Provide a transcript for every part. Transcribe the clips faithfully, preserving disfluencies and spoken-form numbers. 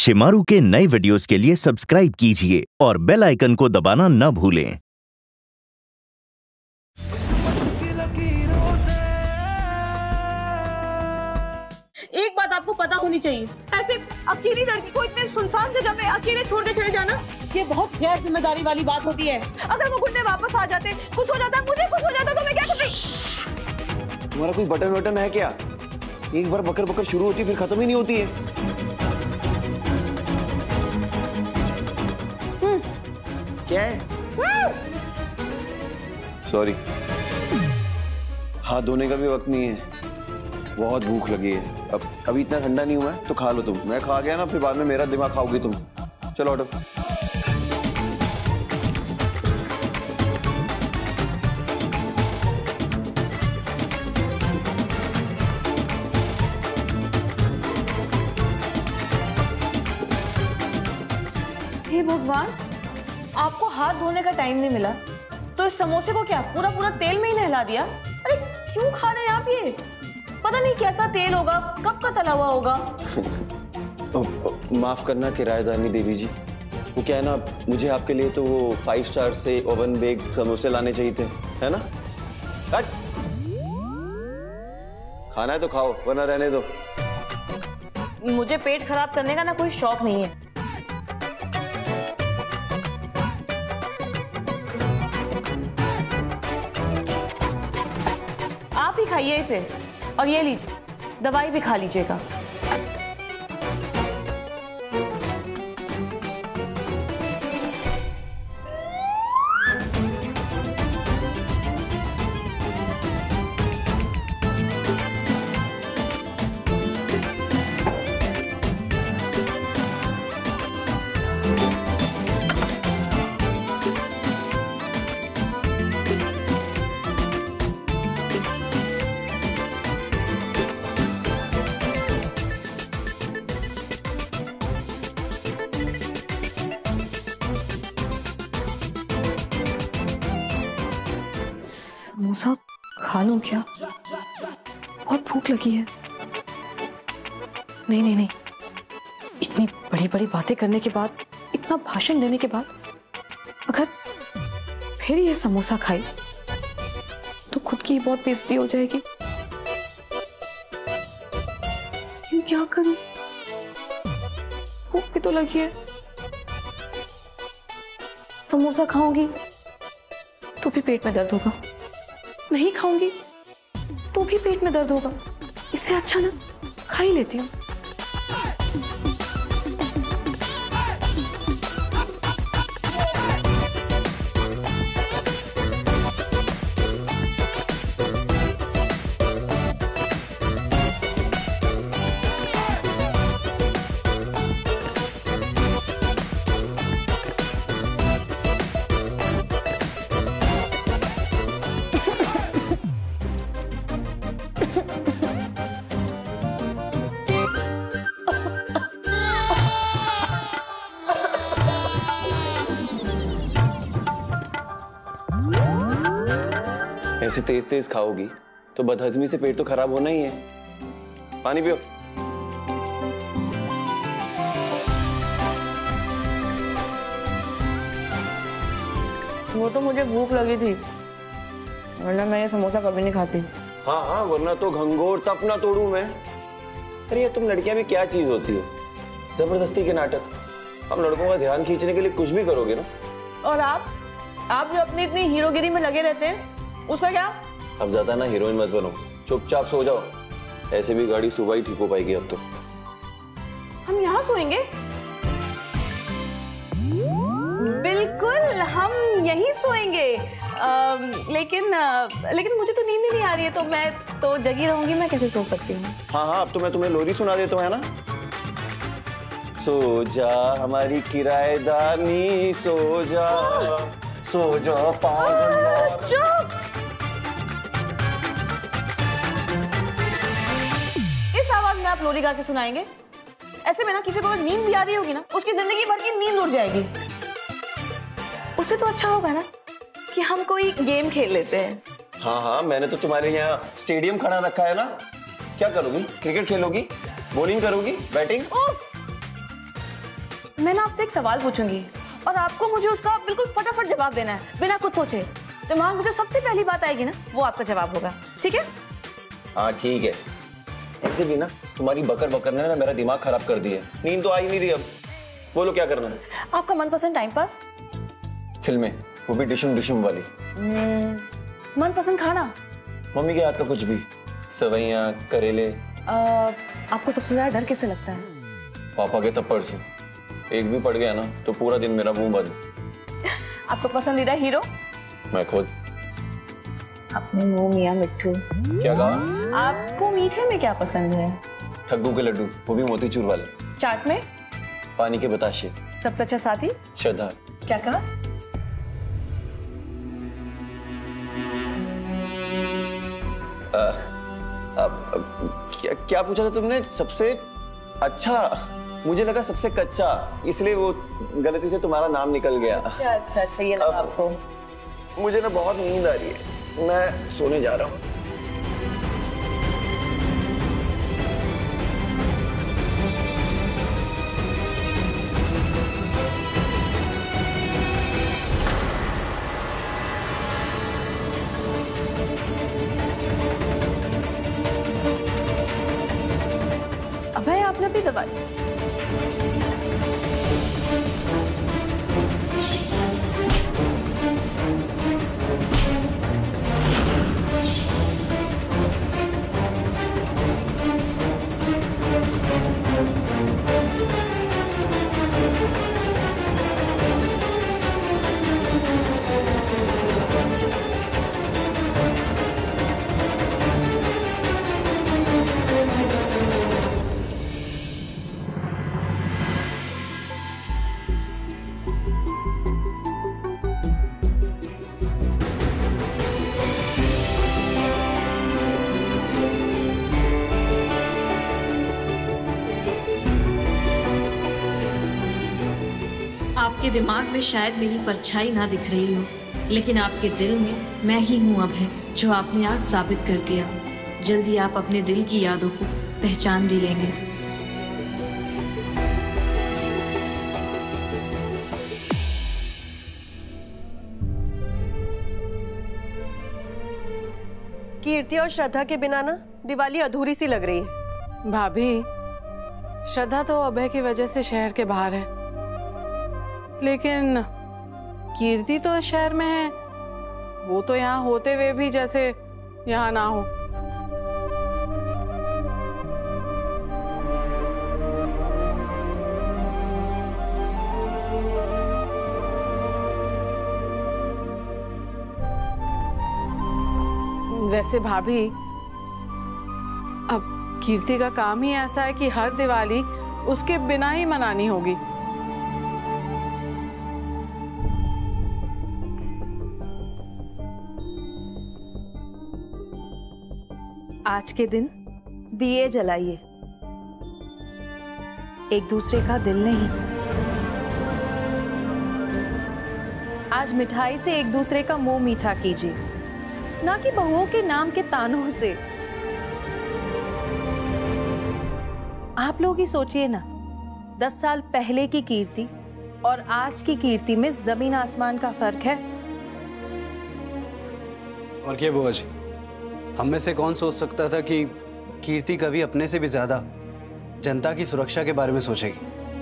शिमारू के नए वीडियोस के लिए सब्सक्राइब कीजिए और बेल आइकन को दबाना न भूलें। एक बात आपको पता होनी चाहिए, ऐसे अकेली लड़की को इतने सुनसान जगह में अकेले छोड़ के चले जाना, ये बहुत गैर जिम्मेदारी वाली बात होती है। अगर वो गुंडे वापस आ जाते, कुछ हो जाता, मुझे कुछ हो जाता तो मैं क्या करती? तुम्हारा कोई बटन वटन है क्या? एक बार बकर बकर शुरू होती फिर खत्म ही नहीं होती है। हम्म। क्या है? सॉरी, हाथ धोने का भी वक्त नहीं है, बहुत भूख लगी है। अब अभी इतना ठंडा नहीं हुआ है तो खा लो तुम। मैं खा गया ना फिर बाद में मेरा दिमाग खाओगी तुम। चलो ऑर्डर। हे भगवान, आपको हाथ धोने का टाइम नहीं मिला तो इस समोसे को क्या पूरा पूरा तेल में ही नहला दिया? अरे क्यों खा रहे हैं आप ये? पता नहीं कैसा तेल होगा, कब का तला हुआ होगा। माफ करना किराएदारनी देवी जी, वो क्या है ना, मुझे आपके लिए तो वो फाइव स्टार से ओवन बेक समोसे लाने चाहिए थे, है ना? कट। खाना है तो खाओ वरना रहने दो। मुझे पेट खराब करने का ना कोई शौक नहीं है। आप ही खाइए इसे और ये लीजिए, दवाई भी खा लीजिएगा। समोसा खा लूं क्या? बहुत भूख लगी है। नहीं नहीं नहीं, इतनी बड़ी बड़ी बातें करने के बाद, इतना भाषण देने के बाद अगर फिर ये समोसा खाई तो खुद की बहुत बेइज्जती हो जाएगी। क्यों, क्या करूं? भूख भी तो लगी है। समोसा खाऊंगी तो भी पेट में दर्द होगा, नहीं खाऊंगी तो भी पेट में दर्द होगा। इससे अच्छा ना खा ही लेती हूँ। ऐसे तेज तेज खाओगी तो बदहजमी से पेट तो खराब होना ही है। पानी पियो। वो तो मुझे भूख लगी थी, वरना मैं ये समोसा कभी नहीं खाती। हाँ हाँ, वरना तो घंघोर तप ना तोड़ू मैं। अरे ये तुम लड़कियां भी क्या चीज होती हो, जबरदस्ती के नाटक। हम लड़कों का ध्यान खींचने के लिए कुछ भी करोगे ना। और आप आप जो अपनी इतनी हीरोगिरी में लगे रहते हैं, उसका क्या? अब ज्यादा ना हीरोइन मत बनो, चुपचाप सो जाओ। ऐसे भी गाड़ी सुबह ही ठीक हो पाएगी अब तो। हम यहाँ सोएंगे? बिल्कुल, हम यहीं सोएंगे। आ, लेकिन आ, लेकिन मुझे तो नींद ही नहीं आ रही है, तो मैं तो जगी रहूंगी। मैं कैसे सो सकती हूँ? हाँ हाँ, अब तो मैं तुम्हें लोरी सुना देता हूँ, है ना? सो जा हमारी किराएदारनी, सो जा सो जा पागल। चुप! इस आवाज में आप लोरी गा के सुनाएंगे? ऐसे में ना किसी को अगर नींद भी आ रही होगी ना, उसकी जिंदगी भर की नींद उड़ जाएगी। उससे तो अच्छा होगा ना कि हम कोई गेम खेल लेते हैं। हाँ हाँ, मैंने तो तुम्हारे यहाँ स्टेडियम खड़ा रखा है ना। क्या करोगी? क्रिकेट खेलोगी? बॉलिंग करोगी? बैटिंग? उफ! मैं ना आपसे एक सवाल पूछूंगी और आपको मुझे उसका बिल्कुल फटाफट जवाब देना है, बिना कुछ सोचे। दिमाग में जो सबसे पहली बात आएगी ना, वो आपका जवाब होगा, ठीक है? हाँ ठीक है। ऐसे भी ना तुम्हारी बकर बकर ने ना मेरा दिमाग खराब कर दिया, नींद तो आ ही नहीं रही अब। बोलो क्या करना है? आपका मनपसंद टाइम पास? फिल्में, वो भी डिशम डिशम वाली। मनपसंद खाना? मम्मी के हाथ का कुछ भी, सवैयां, करेले। आ, आपको सबसे ज्यादा डर किससे लगता है? पापा के थप्पड़ से। एक भी पड़ गया ना तो पूरा दिन मेरा मुंह बंद। आपका पसंदीदा हीरो? मैं खुद। अपने मुंह मियां मिट्ठू। क्या कहा? आपको मीठे में क्या पसंद है? ठग्गू के लड्डू, वो भी मोतीचूर वाले। चाट में? पानी के बताशे। सबसे अच्छा साथी? श्रद्धा। क्या कहा? आ, अब, अब, क्या क्या पूछा था तुमने? सबसे अच्छा? मुझे लगा सबसे कच्चा, इसलिए वो गलती से तुम्हारा नाम निकल गया। अच्छा अच्छा अच्छा, ये लगा आपको। मुझे ना बहुत नींद आ रही है, मैं सोने जा रहा हूँ। अभय, आपने भी दवाई? आपके दिमाग में शायद मेरी परछाई ना दिख रही हो, लेकिन आपके दिल में मैं ही हूँ अभय, जो आपने आज साबित कर दिया। जल्दी आप अपने दिल की यादों को पहचान भी लेंगे। कीर्ति और श्रद्धा के बिना ना दिवाली अधूरी सी लग रही है। भाभी, श्रद्धा तो अभय की वजह से शहर के बाहर है, लेकिन कीर्ति तो शहर में है। वो तो यहाँ होते हुए भी जैसे यहाँ ना हो। वैसे भाभी, अब कीर्ति का काम ही ऐसा है कि हर दिवाली उसके बिना ही मनानी होगी। आज के दिन दिए जलाइए, एक दूसरे का दिल नहीं। आज मिठाई से एक दूसरे का मुंह मीठा कीजिए, ना कि बहुओं के नाम के तानों से। आप लोग ही सोचिए ना, दस साल पहले की कीर्ति और आज की कीर्ति में जमीन आसमान का फर्क है। और क्या बुआ जी, हम में से कौन सोच सकता था कि कीर्ति कभी अपने से भी ज्यादा जनता की सुरक्षा के बारे में सोचेगी।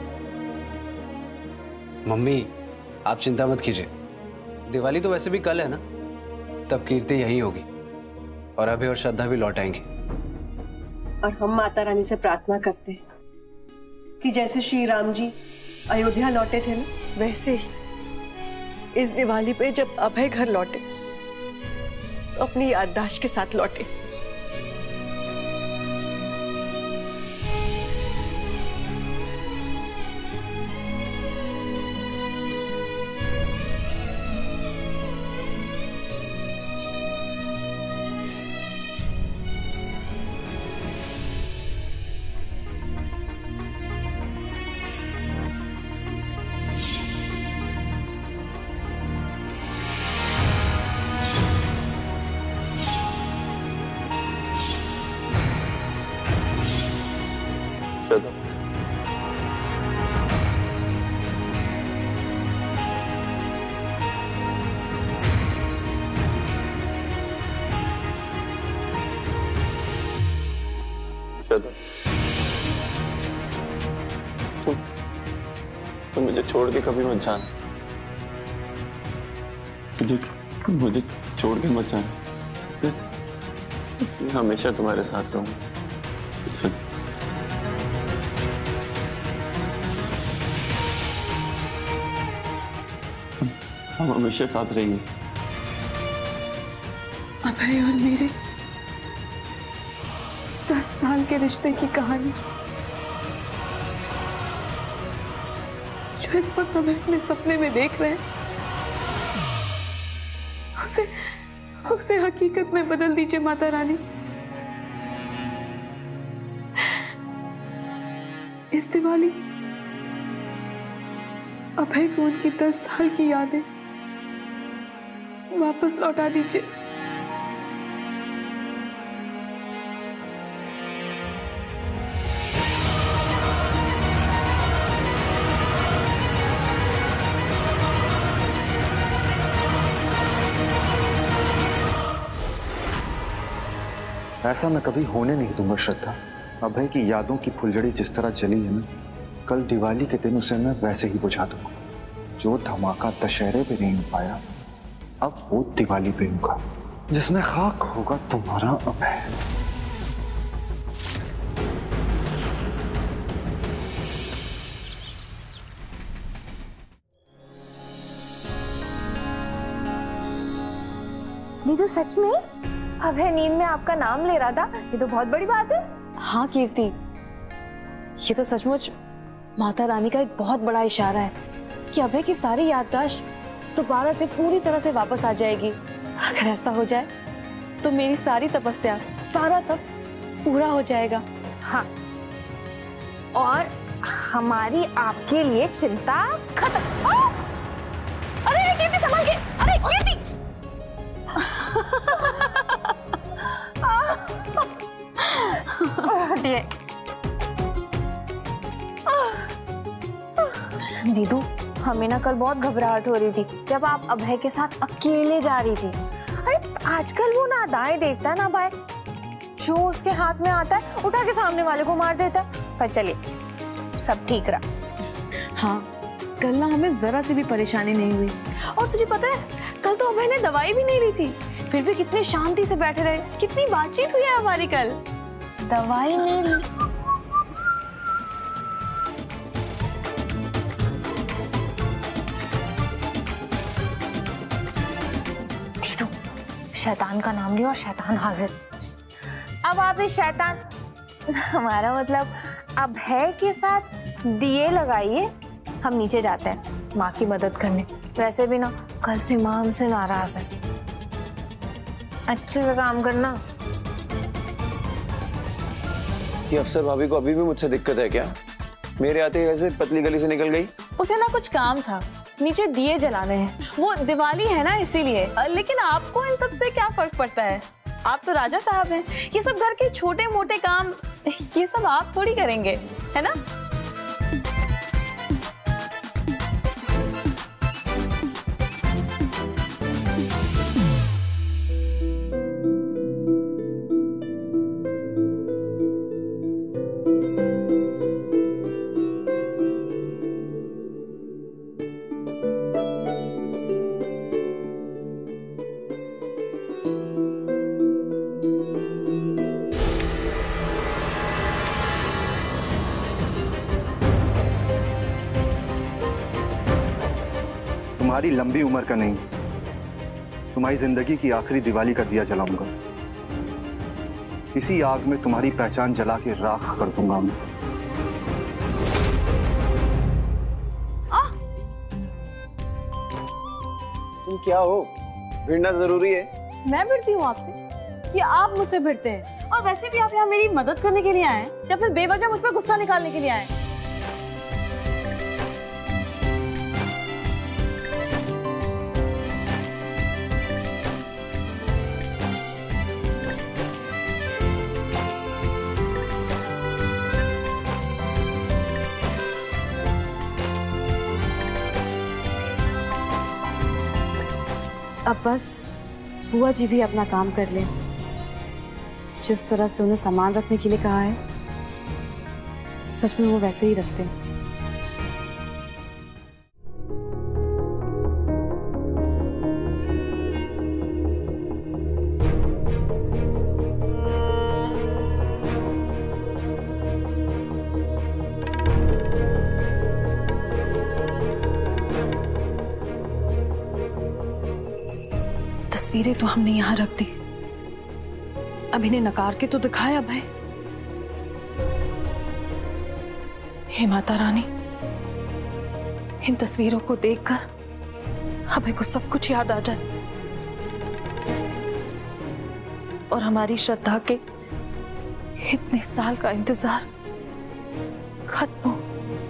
मम्मी, आप चिंता मत कीजिए, दिवाली तो वैसे भी कल है ना, तब कीर्ति यहीं होगी और अभय और श्रद्धा भी लौट आएंगे। और हम माता रानी से प्रार्थना करते हैं कि जैसे श्री राम जी अयोध्या लौटे थे ना, वैसे ही इस दिवाली पे जब अभय घर लौटे तो अपनी याददाश्त के साथ लौटे। श्रद्धा, तुम तुम मुझे छोड़ के कभी मत जाना, मुझे मुझे छोड़ के मत जाना, मैं हमेशा तुम्हारे साथ रहूंगा। हम हमेशा साथ रहेंगे। अभय और मेरे दस साल के रिश्ते की कहानी जो इस वक्त हमें अपने सपने में देख रहे हैं, उसे उसे हकीकत में बदल दीजिए माता रानी। इस दिवाली अभय को उनकी दस साल की यादें वापस लौटा दीजिए। ऐसा मैं कभी होने नहीं दूंगा श्रद्धा। अभय की यादों की फुलझड़ी जिस तरह जली है ना, कल दिवाली के दिन उसे मैं वैसे ही बुझा दूंगा। जो धमाका दशहरे पे नहीं हो पाया, अब वो दिवाली पे होगा, जिसमें खाक होगा तुम्हारा अभय। नीतू, सच में अभय नींद में आपका नाम ले रहा था? ये तो बहुत बड़ी बात है। हाँ कीर्ति, ये तो सचमुच माता रानी का एक बहुत बड़ा इशारा है कि अभय की सारी याददाश्त दोबारा से पूरी तरह से वापस आ जाएगी। अगर ऐसा हो जाए तो मेरी सारी तपस्या, सारा तप पूरा हो जाएगा। हाँ, और हमारी आपके लिए चिंता खत्म। अरे कीर्ति, संभाल के। अरे कीर्ति, दीदू, हमें ना कल बहुत घबराहट हो रही थी जब आप अभय के साथ अकेले जा रही थी। अरे आजकल वो ना दाएं देखता है ना बाएं, जो उसके हाथ में आता है उठा के सामने वाले को मार देता है। पर चलिए, सब ठीक रहा। हाँ, कल ना हमें जरा सी भी परेशानी नहीं हुई। और तुझे पता है, कल तो अभय ने दवाई भी नहीं ली थी, फिर भी कितनी शांति से बैठे रहे, कितनी बातचीत हुई है हमारी कल। दवाई नहीं ली? दीदू, शैतान का नाम लिया और शैतान हाजिर। अब आप इस शैतान, हमारा मतलब अभय के साथ दिए लगाइए, हम नीचे जाते हैं माँ की मदद करने। वैसे भी ना कल से माँ हमसे नाराज है। अच्छे से काम करना। कि अफसर भाभी को अभी भी मुझसे दिक्कत है क्या? मेरे आते ही ऐसे पतली गली से निकल गई। उसे ना कुछ काम था, नीचे दिए जलाने हैं, वो दिवाली है ना इसीलिए। लेकिन आपको इन सब से क्या फर्क पड़ता है? आप तो राजा साहब हैं, ये सब घर के छोटे मोटे काम ये सब आप थोड़ी करेंगे, है ना? तुम्हारी लंबी उम्र का नहीं, तुम्हारी जिंदगी की आखिरी दिवाली का दिया जलाऊंगा। इसी आग में तुम्हारी पहचान जला के राख कर दूंगा मैं। तुम क्या हो? भिड़ना जरूरी है? मैं भिड़ती हूँ आपसे कि आप मुझसे भिड़ते हैं? और वैसे भी आप यहाँ मेरी मदद करने के लिए आए हैं या फिर बेवजह मुझ पर गुस्सा निकालने के लिए आए हैं? अब बस बुआ जी भी अपना काम कर लें। जिस तरह से उन्हें सामान रखने के लिए कहा है, सच में वो वैसे ही रखते हैं। तस्वीरें तो हमने यहाँ रख दी, अब इन्हें नकार के तो दिखाया भाई। हे माता रानी, इन तस्वीरों को देखकर हमें को सब कुछ याद आ जाए और हमारी श्रद्धा के इतने साल का इंतजार खत्म हो।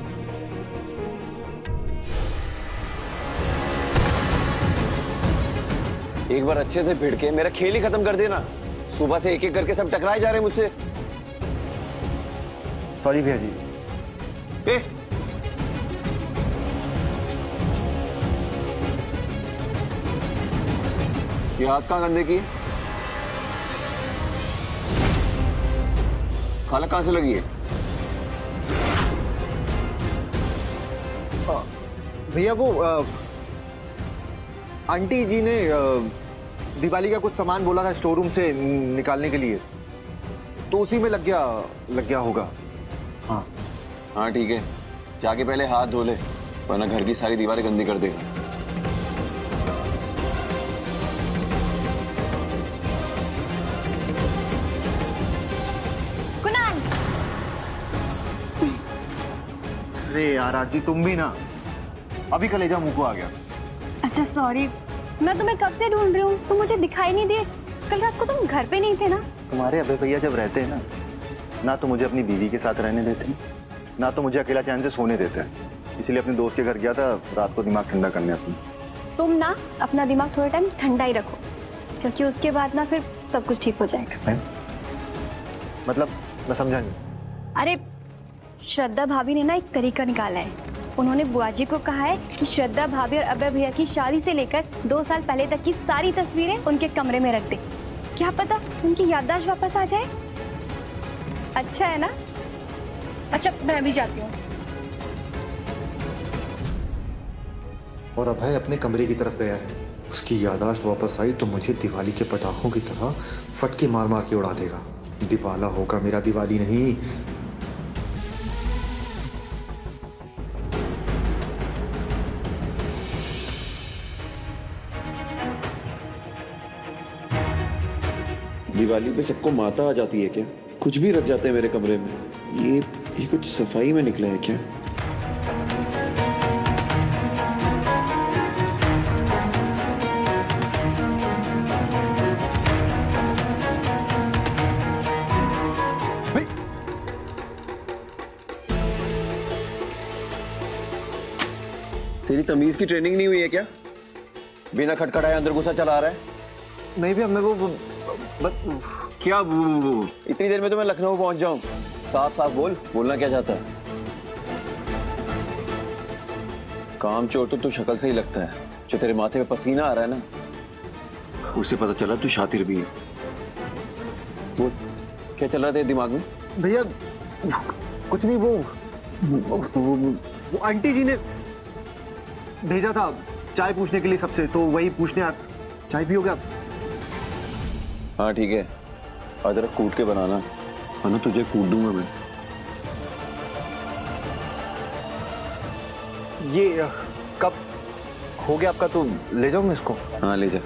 एक बार अच्छे से भिड़ के मेरा खेल ही खत्म कर देना। सुबह से एक एक करके सब टकराए जा रहे हैं मुझसे। सॉरी भैया जी। ए, ये हाथ कहाँ गंदे की? खाला कहाँ से लगी है? भैया वो आ, आंटी जी ने आ, दिवाली का कुछ सामान बोला था स्टोर रूम से निकालने के लिए, तो उसी में लग गया लग गया होगा। हाँ हाँ ठीक है, जाके पहले हाथ धो ले, वरना घर की सारी दीवारें गंदी कर देगा। कुणाल, अरे यार आरती तुम भी ना, अभी कलेजा मुंह को आ गया। अच्छा सॉरी, मैं तुम्हें कब से ढूंढ रही हूँ, तुम मुझे दिखाई नहीं दिए। कल रात को तुम घर पे नहीं थे ना? तुम्हारे अभय भैया जब रहते हैं ना, ना तो मुझे अपनी बीवी के साथ रहने देते हैं, ना तो मुझे अकेला चैन से सोने देते हैं। इसीलिए अपने दोस्त के घर गया था रात को दिमाग ठंडा करने अपनी। तुम ना अपना दिमाग थोड़ा टाइम ठंडा ही रखो, क्योंकि उसके बाद ना फिर सब कुछ ठीक हो जाएगा। है? मतलब मैं समझा नहीं। अरे श्रद्धा भाभी ने ना एक तरीका निकाला है। उन्होंने बुआ जी को कहा है कि श्रद्धा भाभी और अभय भैया की शादी से लेकर दो साल पहले तक की सारी तस्वीरें उनके कमरे में रख दे। क्या पता उनकी याददाश्त वापस आ जाए। अच्छा है ना? अच्छा मैं भी जाती हूँ। और अभय अपने कमरे की तरफ गया है। उसकी याददाश्त वापस आई तो मुझे दिवाली के पटाखों की तरह फटके मार मार के उड़ा देगा। दिवाला होगा मेरा, दिवाली नहीं। दिवाली पे सबको माता आ जाती है क्या? कुछ भी रख जाते हैं मेरे कमरे में। ये ये कुछ सफाई में निकला है क्या? तेरी तमीज की ट्रेनिंग नहीं हुई है क्या? बिना खटखटाए अंदर घुसा चला रहा है। नहीं भी मेरे को बस क्या वो, वो, वो। इतनी देर में तो मैं लखनऊ पहुंच जाऊं। साफ साफ बोल, बोलना क्या चाहता है? काम चोर तो तू शक्ल से ही लगता है। जो तेरे माथे पे पसीना आ रहा है ना, उससे पता चला तू शातिर भी है। बोल, क्या चल रहा है तेरे दिमाग में? भैया कुछ नहीं, वो वो, वो, वो आंटी जी ने भेजा था चाय पूछने के लिए सबसे, तो वही पूछने आ। चाय पियोगे आप? हाँ ठीक है, अदरक कूट के बनाना, वरना तुझे कूट दूंगा मैं। ये कब हो गया आपका, तो ले जाऊं मैं इसको? हाँ ले जा।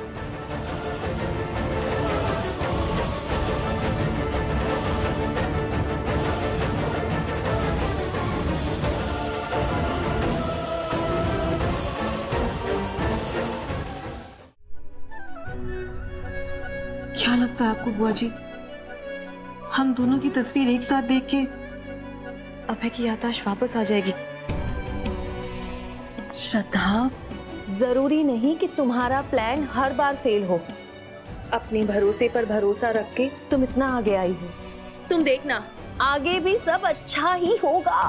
क्या लगता है आपको बुआ जी, हम दोनों की तस्वीर एक साथ देख के अभय की याददाश्त वापस आ जाएगी? श्रद्धा, जरूरी नहीं कि तुम्हारा प्लान हर बार फेल हो। अपने भरोसे पर भरोसा रख के तुम इतना आगे आई हो। तुम देखना, आगे भी सब अच्छा ही होगा।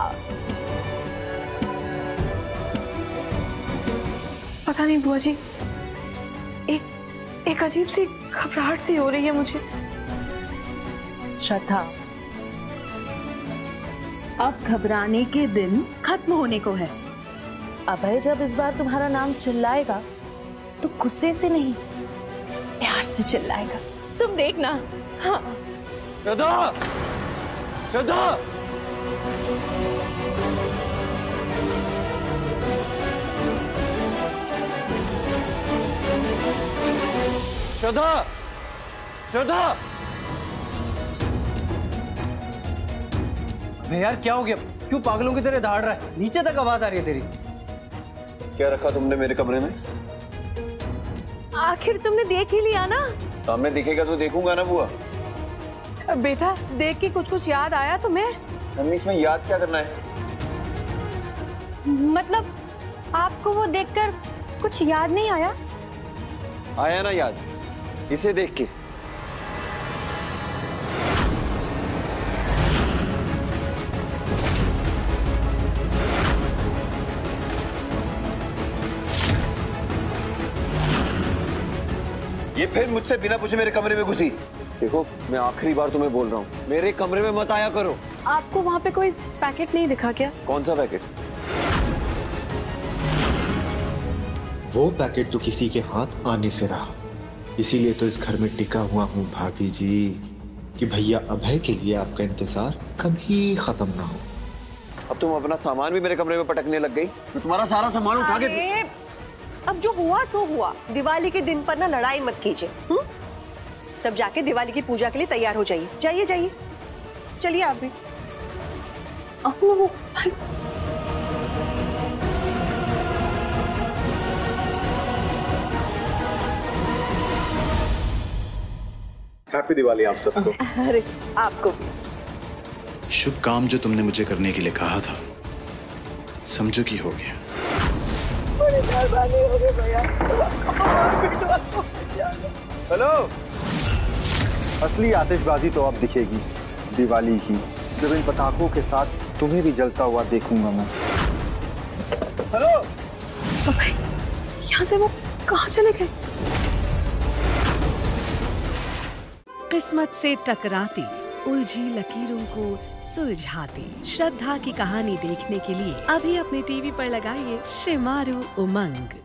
पता नहीं बुआ जी, एक एक अजीब सी घबराहट सी हो रही है मुझे। श्रद्धा, अब घबराने के दिन खत्म होने को है। अभय जब इस बार तुम्हारा नाम चिल्लाएगा तो गुस्से से नहीं, प्यार से चिल्लाएगा, तुम देखना। हाँ। श्रद्धा, श्रद्धा, श्रद्धा, श्रद्धा। अबे यार क्या हो गया? क्यों पागलों की तरह दहाड़ रहा है? नीचे तक आवाज आ रही है तेरी। क्या रखा तुमने मेरे कमरे में? आखिर तुमने देख ही लिया ना। सामने दिखेगा तो देखूंगा ना बुआ। बेटा देख के कुछ कुछ याद आया तुम्हें? मम्मी इसमें याद क्या करना है? मतलब आपको वो देखकर कुछ याद नहीं आया? आया ना याद, इसे देख के। ये फिर मुझसे बिना पूछे मेरे कमरे में घुसी। देखो मैं आखिरी बार तुम्हें बोल रहा हूँ, मेरे कमरे में मत आया करो। आपको वहाँ पे कोई पैकेट नहीं दिखा क्या? कौन सा पैकेट? वो पैकेट तो किसी के हाथ आने से रहा, इसीलिए तो इस घर में टिका हुआ हूँ भाभी जी, कि भैया अभय के लिए आपका इंतजार कभी खत्म ना हो। अब तुम अपना सामान भी मेरे कमरे में पटकने लग गई। मैं तुम्हारा सारा सामान उठा के। अब जो हुआ सो हुआ। दिवाली के दिन पर ना लड़ाई मत कीजिए। हम्म? सब जाके दिवाली की पूजा के लिए तैयार हो जाइए। जाइए जाइए, चलिए आप भी। हैप्पी दिवाली आप सबको। अरे आपको भी। शुभ काम जो तुमने मुझे करने के लिए कहा था, समझो कि हो गया। हेलो, असली आतिशबाजी तो अब दिखेगी दिवाली की, जब इन पटाखों के साथ तुम्हें भी जलता हुआ देखूंगा मैं। हेलो, अभय, यहाँ से वो कहाँ चले गए? किस्मत से टकराती उलझी लकीरों को सुलझाती श्रद्धा की कहानी देखने के लिए अभी अपने टीवी पर लगाइए शिमारू उमंग।